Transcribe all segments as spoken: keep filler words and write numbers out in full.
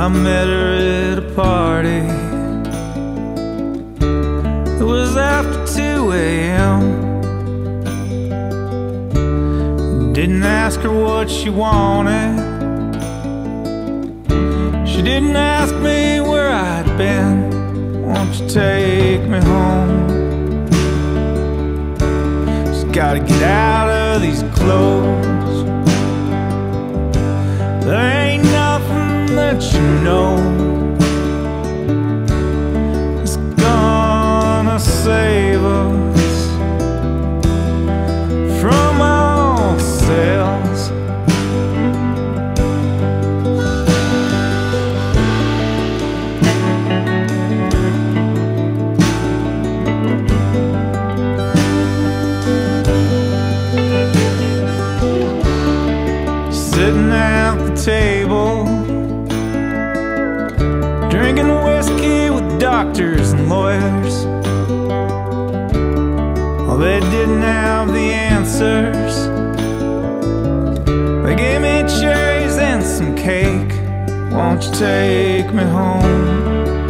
I met her at a party. It was after two A M Didn't ask her what she wanted. She didn't ask me where I'd been. Won't you take me home? Just gotta get out of these clothes. There ain't nothing that you know that's gonna save us from ourselves. Sitting at the table, drinking whiskey with doctors and lawyers. Well, they didn't have the answers. They gave me cherries and some cake. Won't you take me home?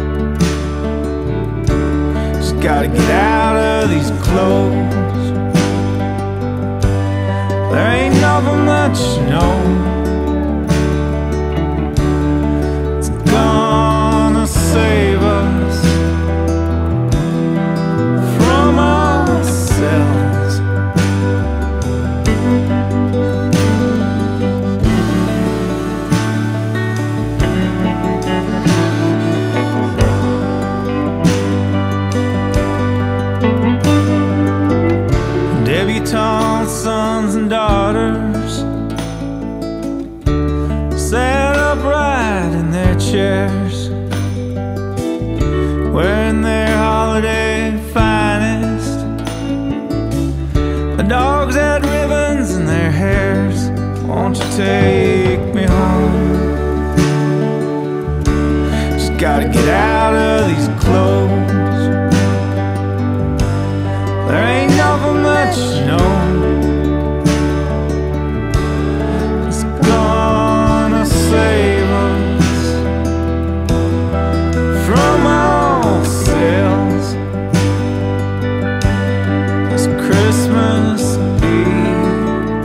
Just gotta get out of these clothes. There ain't nothing that you know it's gonna save us from ourselves. Debutante sons and daughters sat upright in their chairs, wearing their holiday finest. The dogs had ribbons in their hairs. Won't you take me home? Just gotta get out of these clothes. There ain't nothing that you know it's gonna save us from ourselves. It's Christmas Eve.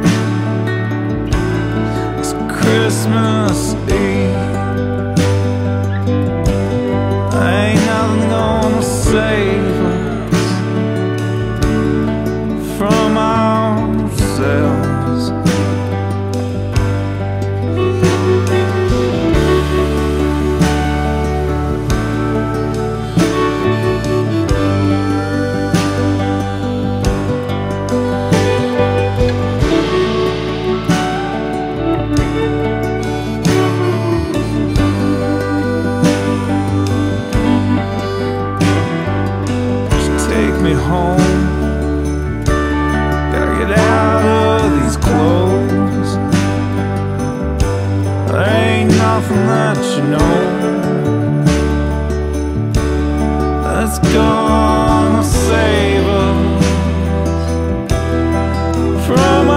It's Christmas Eve. Ain't nothing gonna save us from ourselves. Just take me home. Gotta get out of these clothes. There ain't nothing that you know that's gonna save us from